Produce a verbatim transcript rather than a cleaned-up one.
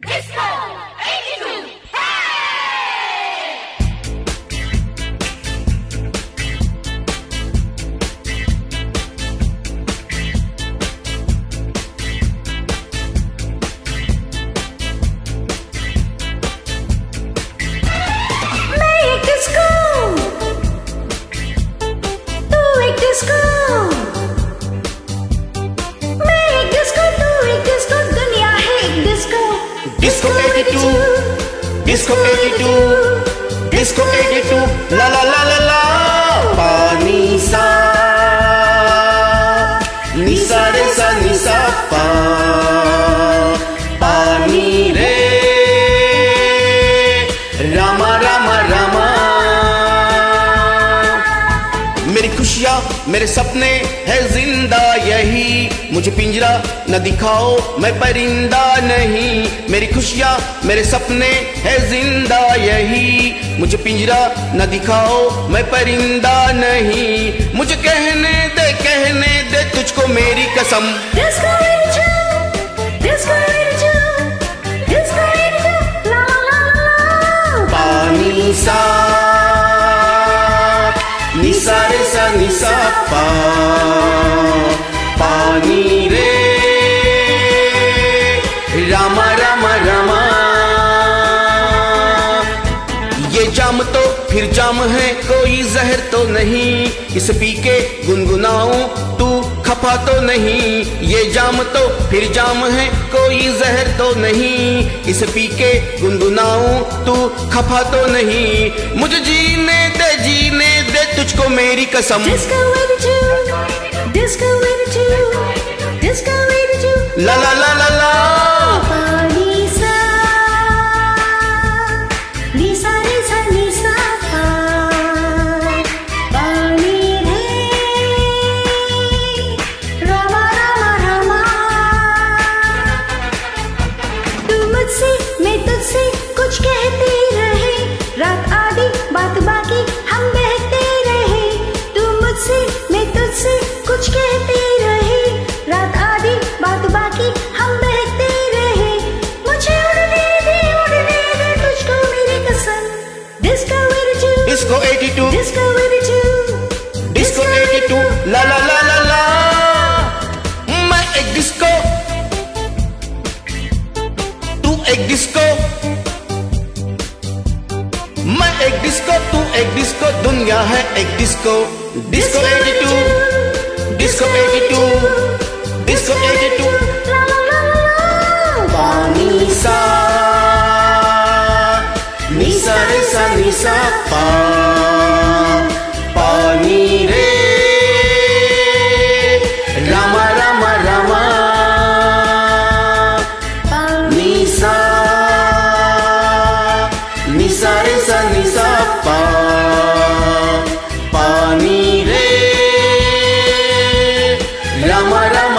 Disco eighty-two, Disco eighty-two, Disco eighty-two, Disco eighty-two, la la la la la. Pani sa, ni sa re sa ni sa pa. Pani re, Rama Rama Rama. मेरी खुशियाँ मेरे सपने है जिंदा यही, मुझे पिंजरा न दिखाओ मैं परिंदा नहीं। मेरी खुशियाँ मेरे सपने है जिंदा यही, मुझे पिंजरा न दिखाओ मैं परिंदा नहीं। मुझे कहने दे कहने दे तुझको मेरी कसम। Disco eighty-two, Disco eighty-two, Disco eighty-two, la la la la. पानी सा नि सा रे सा नि सा पा। पानी रे रामा रामा रामा। ये जाम तो फिर जाम है कोई जहर तो नहीं, इसे पी के गुनगुनाऊं तू खफा तो नहीं। ये जाम तो फिर जाम है कोई जहर तो नहीं, इसे पी के गुनगुनाऊं तू खफा तो नहीं। मुझे जीने दे जीने दे तुझको मेरी कसम। Disco eighty-two, Disco eighty-two, Disco eighty-two, ला ला ला ला ला। पानी सा, नि सा रे सा नि सा पा। पानी रे, रामा रामा रामा। तू मुझसे मैं तुझसे कुछ कहती रहे, रात आधी बात बाकी हम बहते रहे। तू मुझसे मैं तुझसे कुछ कहती रहे, रात आधी बात बाकी हम बहते रहे। मुझे उड़ने दे उड़ने दे तुझको मेरी कसम। Disco eighty-two, Disco eighty-two, Disco eighty-two, Disco eighty-two, ला ला ला ला ला। मैं एक डिस्को, तू एक डिस्को। मैं एक डिस्को तू एक डिस्को, दुनिया है एक disco. Disco eighty-two, Disco eighty-two, Disco eighty-two, la la la la। पानी सा नि सा रे सा नि सा पा। पानी रे रामा रामा रामा। नि सा नि सा रे सा नि सा पा। पानी रे रामा रामा।